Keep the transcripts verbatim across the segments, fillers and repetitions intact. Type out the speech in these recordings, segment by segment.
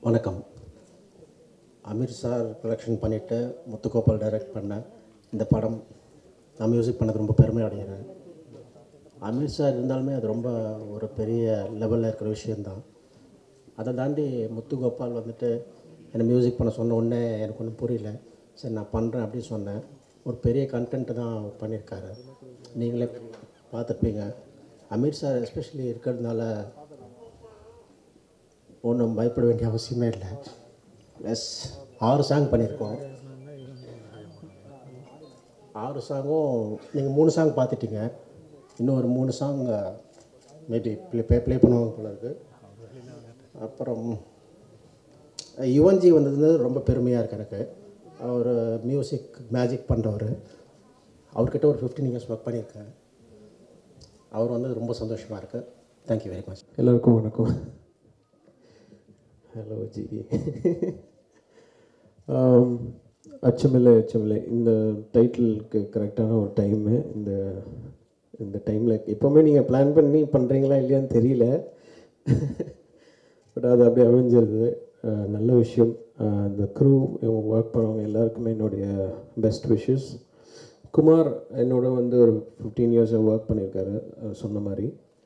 வணக்கம். Amir sir production பண்ணிவிட்டு முத்துகோபால் direct பண்ண இந்த படம் நான் மியூசிக் பண்ணது ரொம்ப பெருமை அடைகிறேன். அமீர் சார் இருந்தாலுமே அது ரொம்ப ஒரு பெரிய லெவலில் இருக்கிற விஷயந்தான். அதை தாண்டி முத்துகோபால் வந்துட்டு என்னை மியூசிக் பண்ண சொன்ன உடனே எனக்கு ஒன்றும் புரியல. சரி நான் பண்ணுறேன் அப்படின்னு சொன்னேன். ஒரு பெரிய கண்டென்ட்டு தான் பண்ணியிருக்காரு. நீங்களே பார்த்துருப்பீங்க. அமீர் சார் எஸ்பெஷலி இருக்கிறதுனால ஒன்றும் பயப்பட வேண்டிய அவசியமே இல்லை. எஸ், ஆறு சாங் பண்ணியிருக்கோம். ஆறு சாங்கும் நீங்கள் மூணு சாங் பார்த்துட்டீங்க. இன்னும் ஒரு மூணு song maybe play play play பண்ணுவாங்க போல இருக்குது. அப்புறம் யுவன்ஜி வந்தது ரொம்ப பெருமையாக இருக்குது எனக்கு. அவர் மியூசிக் மேஜிக் பண்ணுறவர். அவர்கிட்ட ஒரு ஃபிஃப்டீன் இயர்ஸ் ஒர்க் பண்ணியிருக்கேன். அவர் வந்தது ரொம்ப சந்தோஷமாக இருக்குது. Thank you very much. எல்லாருக்கும் வணக்கம். ஹலோ ஜி. அச்சமில்லை அச்சமில்லை இந்த டைட்டிலுக்கு கரெக்டான ஒரு டைமு. இந்த இந்த டைமில் எப்போவுமே நீங்கள் பிளான் பண்ணி பண்ணுறீங்களா இல்லையான்னு தெரியல. பட் அது அப்படி அமைஞ்சிருது. நல்ல விஷயம். இந்த க்ரூ ஒர்க் பண்ணவங்க எல்லாருக்குமே என்னுடைய பெஸ்ட் விஷஸ். குமார் என்னோட வந்து ஒரு ஃபிஃப்டீன் இயர்ஸாக ஒர்க் பண்ணியிருக்காரு சொன்ன மாதிரி.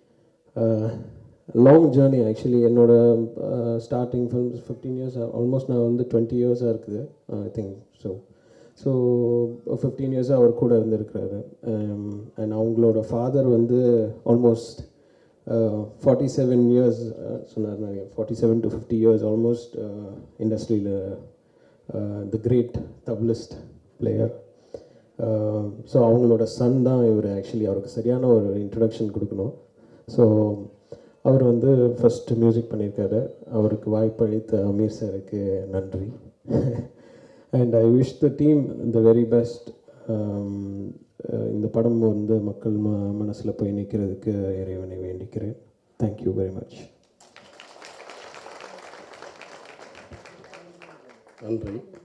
Long journey actually. என்னோட starting films fifteen years almost நான் வந்து டுவெண்ட்டி இயர்ஸாக இருக்குது I think. So so fifteen இயர்ஸாக அவர் கூட இருந்திருக்கிறாரு. அண்ட் அவங்களோட ஃபாதர் வந்து ஆல்மோஸ்ட் ஃபார்ட்டி செவன் இயர்ஸ் சொன்னார். Forty seven to fifty years almost இண்டஸ்ட்ரியில் the great tablist player. So அவங்களோட சன் தான் இவர். ஆக்சுவலி அவருக்கு சரியான ஒரு இன்ட்ரடக்ஷன் கொடுக்கணும். ஸோ அவர் வந்து ஃபஸ்ட்டு மியூசிக் பண்ணியிருக்காரு. அவருக்கு வாய்ப்பளித்த அமீர் சாருக்கு நன்றி. And I wish the team the very best. இந்த படம் வந்து மக்கள் ம மனசில் போய் நிற்கிறதுக்கு இறைவனை வேண்டிக்கிறேன். Thank you very much. நன்றி.